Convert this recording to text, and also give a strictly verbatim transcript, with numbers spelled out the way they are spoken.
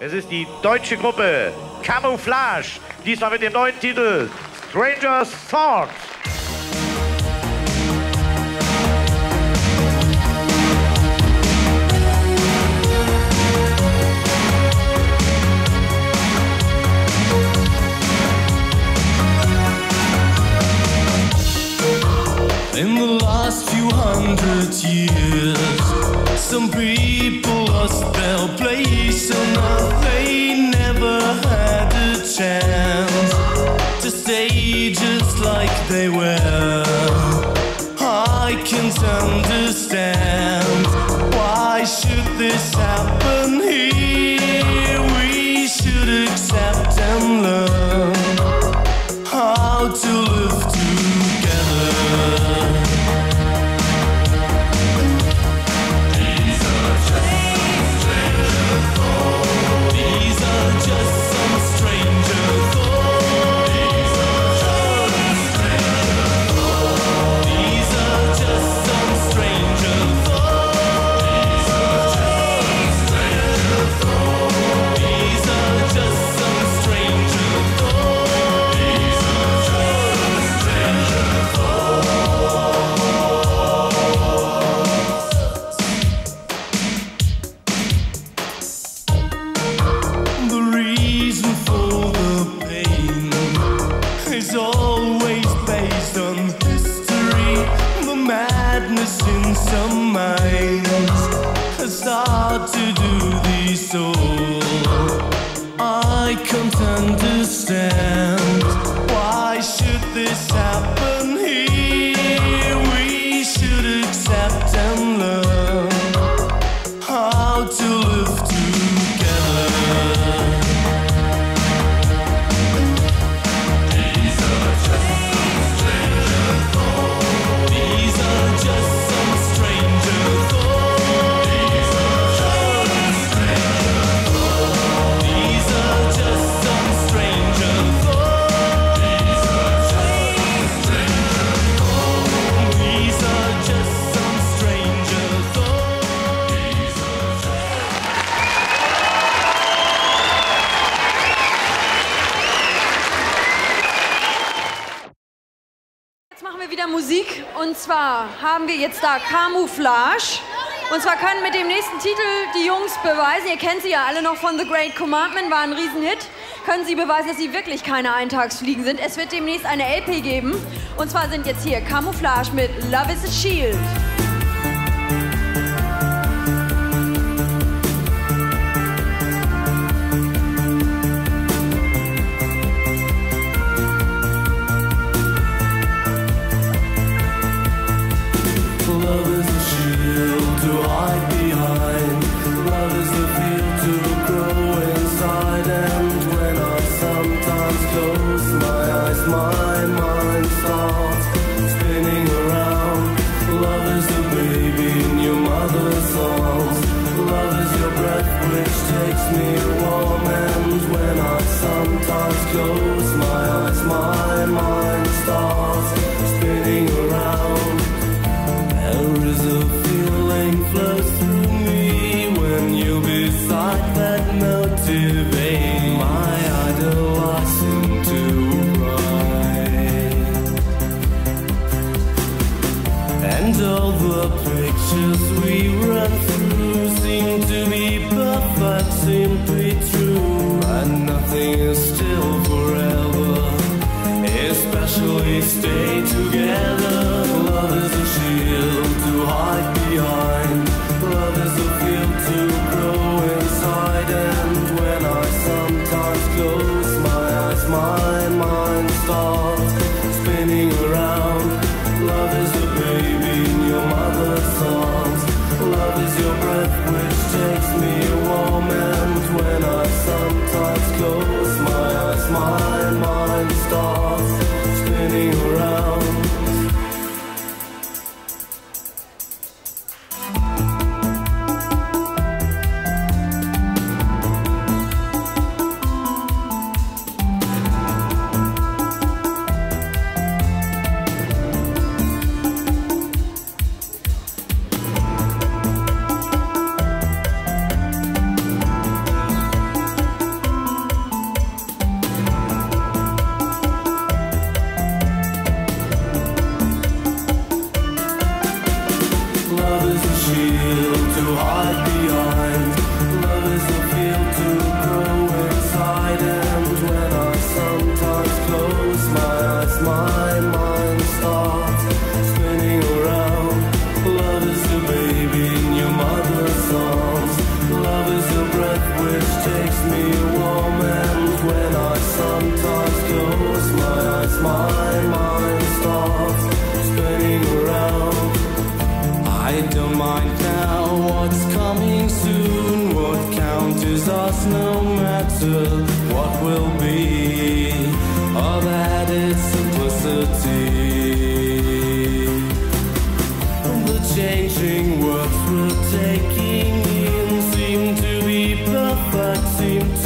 Es ist die deutsche Gruppe Camouflage, diesmal mit dem neuen Titel Stranger's Thoughts. In the last few hundred years, some people lost their place on earth. They never had a chance to stay just like they were. I can't understand, why should this happen here? We should accept and learn how to live together. Some minds start to do this so I can't understand, why should this happen here? We should accept and learn how to live together. These are just stranger thoughts. These are just Musik, und zwar haben wir jetzt da Camouflage, und zwar können mit dem nächsten Titel die Jungs beweisen, ihr kennt sie ja alle noch von The Great Commandment, war ein Riesenhit, können sie beweisen, dass sie wirklich keine Eintagsfliegen sind. Es wird demnächst eine L P geben, und zwar sind jetzt hier Camouflage mit Love is a Shield. My mind starts spinning around. Love is the baby in your mother's arms. Love is your breath which takes me warm. And when I sometimes close my eyes, my mind starts spinning around. There is a feeling flows through me when you're beside that motivate my idol. I seem to and all the pictures we run through seem to be perfect, simply true. And nothing is still forever, especially stay together. Love is a shield to hide behind. Love is a field to grow inside. And when I sometimes close my eyes, my mind starts spinning around. Love is a baby in your mother's arms. Love is your breath which takes me warm. And when I sometimes close my eyes, my mind starts spinning around. to feel to grow inside, and when I sometimes close my eyes, my mind starts spinning around. Love is the baby in your mother's arms. Love is the breath which takes me warm, and when I sometimes close my eyes, my mind starts spinning around. I don't mind now what's coming soon. What counts is us, no matter what will be. All that is simplicity. The changing words we're taking in seem to be perfect, seem to